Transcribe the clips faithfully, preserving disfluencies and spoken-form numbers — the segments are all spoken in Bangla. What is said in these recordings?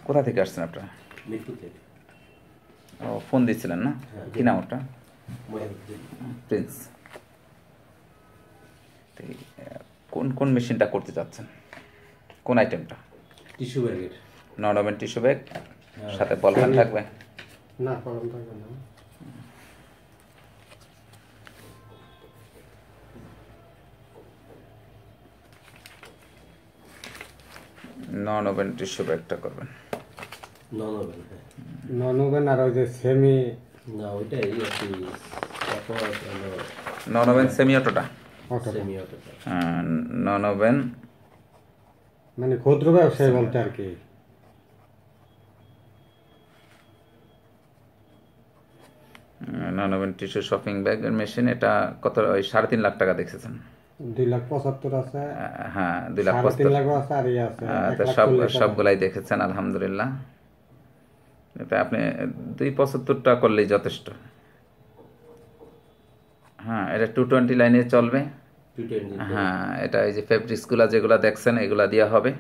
কোথা থেকে আসছেন আপনারা? মিরপুর থেকে। ও ফোন দিচ্ছিলেন না? কি নাম ওটা? প্রিন্স। কোন কোন মেশিনটা করতে চাচ্ছেন? কোন আইটেমটা? টিস্যু ব্যাগের। নন ওভেন টিস্যু ব্যাগ, সাথে বল পেন থাকবে? না, কলম থাকবে না। নন ওভেন টিস্যু ব্যাগটা করবেন। নন ওভেন, হ্যাঁ। নন ওভেন আর ওই যে সেমি। না, ওইটাই আর কি। তারপর হলো নন ওভেন সেমি অটোটা। অটোটা সেমি অটোটা। নন ওভেন মানে ক্ষুদ্র ব্যবসায়ী বলতে আর কি। নন ওভেন টিস্যু শপিং ব্যাগের মেশিন, এটা কত? ওই সাড়ে তিন লাখ টাকা দেখেছেন? দুই লাখ পঁচাত্তর আছে। হ্যাঁ, দুই লাখ সাড়ে তিন পঁচাত্তর। লাখও আছে আর ইয়ে আছে এক তো লাখ সব চল্লিশ হাজার। সবগুলাই দেখেছেন, আলহামদুলিল্লাহ। এটা আপনি দুই পঁচাত্তরটা করলেই যথেষ্ট। হ্যাঁ, এটা টু টোয়েন্টি লাইনে চলবে। Two twenty. হ্যাঁ, এটা এই যে ফেব্রিক্সগুলা যেগুলা দেখছেন এগুলা দেওয়া হবে।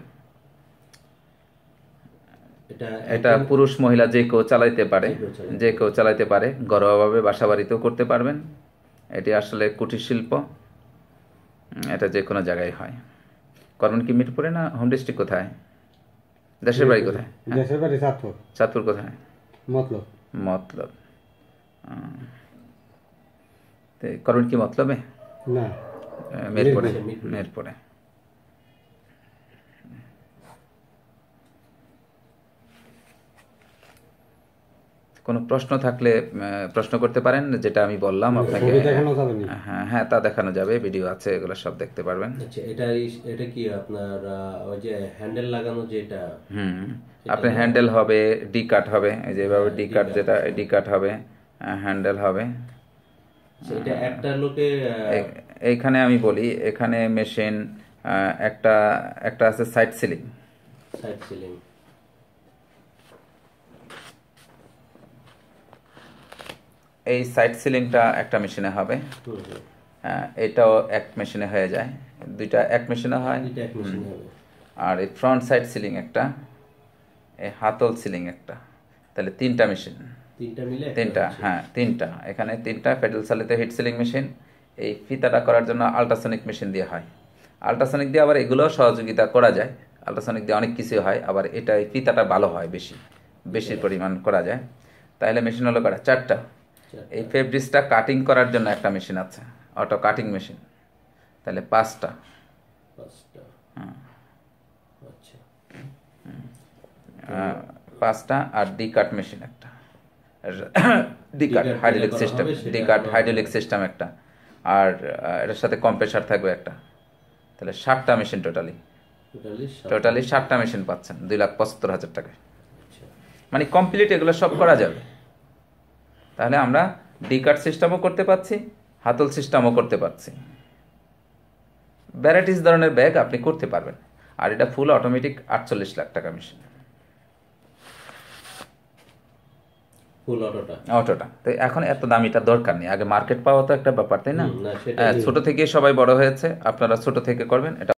এটা এটা পুরুষ মহিলা যে কেউ চালাইতে পারে, যে কেউ চালাইতে যে কেউ চালাইতে পারে, ঘরোয়াভাবে বাসা বাড়িতেও করতে পারবেন। এটি আসলে কুটির শিল্প, এটা যে কোনো জায়গায় হয়। করবেন কি মিরপুরে না হোম ডিস্ট্রিক্ট কোথায়? দেশের বাড়ি কোথায়? দেশের বাড়ি চাঁদপুর। চাঁদপুর কোথায়? মতলব। মতলব। তো করবেন কি মতলবে? না, মিরপুরে। মিরপুরে। মিরপুরে। কোনো প্রশ্ন থাকলে আহ, প্রশ্ন করতে পারেন, যেটা আমি বললাম আপনাকে। ছবি দেখানো যাবে না? হ্যাঁ হ্যাঁ, তা দেখানো যাবে, ভিডিও আছে, এগুলো সব দেখতে পারবেন। আচ্ছা, এটা এটা কি আপনার আহ, ওই যে হ্যান্ডেল লাগানো যেটা? হুম, আপনার হ্যান্ডেল হবে, ডি কাট হবে, এই যে এভাবে ডি কাট, যেটা ডি কাট হবে, হ্যান্ডেল হবে। সেটা একটা লোকে আহ, এ- এইখানে আমি বলি, এখানে মেশিন একটা একটা আছে সাইড সিলিং। Side sealing. এই সাইড সিলিংটা একটা মেশিনে হবে। হুম হুম। হ্যাঁ, এটাও এক মেশিনে হয়ে যায়, দুইটা এক মেশিনে হয়। এটা এক মেশিন হবে। আর এই ফ্রন্ট সাইড সিলিং একটা, এই হাতল সিলিং একটা, তাহলে তিনটা মেশিন। তিনটা মিলে একটা তিনটা, হচ্ছে। হ্যাঁ তিনটা, এখানে তিনটা প্যাডেল চালিত হিট সিলিং মেশিন। এই ফিতাটা করার জন্য আল্ট্রাসনিক মেশিন দিয়ে হয়। আল্ট্রাসনিক দিয়ে আবার এগুলো সহযোগিতা করা যায়, আল্ট্রাসনিক দিয়ে অনেক কিছু হয়, আবার এটা এই ফিতাটা ভালো হয়, বেশি বেশি পরিমাণ করা যায়। তাহলে মেশিন হলো কটা? চারটা। এই ফেব্রিক্সটা কাটিং করার জন্য একটা মেশিন আছে, অটো কাটিং মেশিন, তাহলে পাঁচটা। পাঁচটা। আচ্ছা। আহ, পাঁচটা। আর ডি কাট মেশিন একটা, ডি কাট যেটা হাইড্রোলিক করা সিস্টেম, হবে সেটা ডি কাট হলো- হাইড্রোলিক সিস্টেম একটা। আর আহ, এটার সাথে কম্প্রেসার থাকবে একটা, তাহলে সাতটা মেশিন টোটালি। টোটালি সাত। টোটালি সাতটা মেশিন পাচ্ছেন দুই লাখ পঁচাত্তর হাজার টাকায়। আচ্ছা। মানে কমপ্লিট এগুলো সব করা যাবে। তাহলে আমরা ডি কাট সিস্টেমও করতে পারছি, হাতল সিস্টেমও করতে পারছি। ভ্যারাইটিস ধরনের ব্যাগ আপনি করতে পারবেন। আর এটা ফুল অটোমেটিক আটচল্লিশ লাখ টাকা মেশিন, ফুল অটোটা। অটোটা। তো এখন এত দামিটা দরকার নেই, আগে মার্কেট পাওয়া তো একটা ব্যাপার, তাই না? হুম, না, সেটাই। হ্যাঁ, ছোট থেকে সবাই বড় হয়েছে, আপনারা ছোট থেকে করবেন, এটা